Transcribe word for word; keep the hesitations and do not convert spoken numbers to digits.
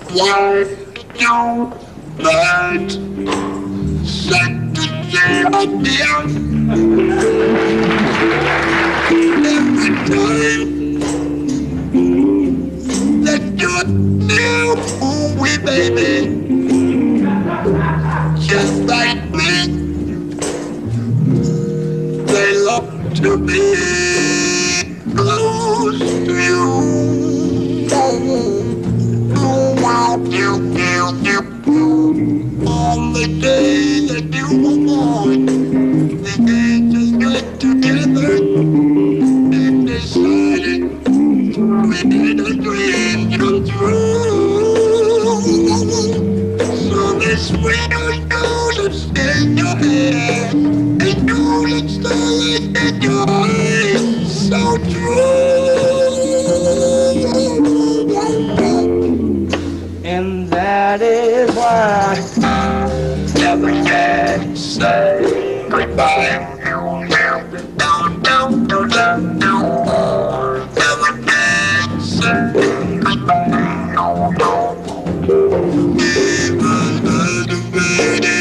Why you that set the day idea every time that you're new, we baby, just like me, they love to be close to you. You, you, you, on the day that you were born, the day just got together and decided we did a dream come true. So this winter's gonna stay in your hair and gonna stay in your eyes so true. And that is why I never can say goodbye. Don't, don't, don't, don't, don't. Never can say goodbye. Even at the